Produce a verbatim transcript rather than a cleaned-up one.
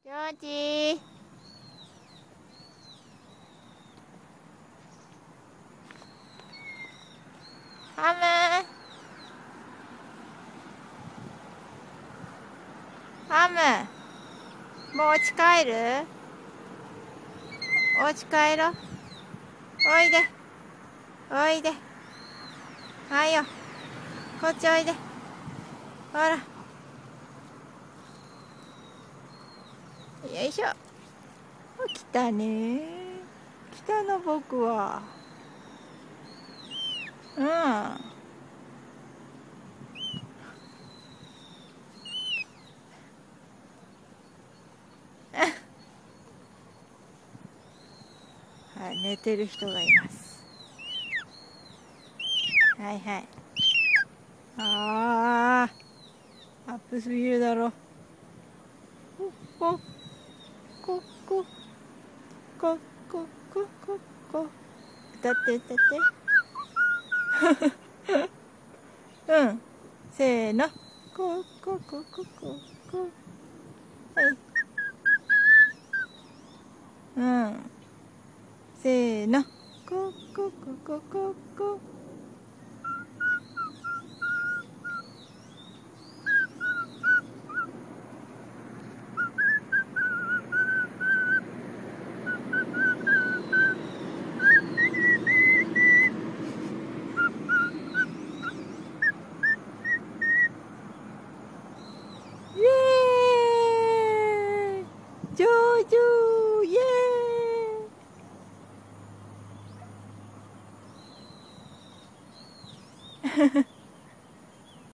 ジョージハムハムもうお家帰る？お家帰ろ。おいでおいで。はいよ、こっちおいで。ほら、よいしょ。来たね。来たの僕は。うんはい、寝てる人がいます。はいはい。ああ、アップすぎるだろ。ここここここここ歌って歌って。うん、せーの。ここここここ。はい。うん、せーの。ここここここ。イエーイ、ジョージョー、イエーイ。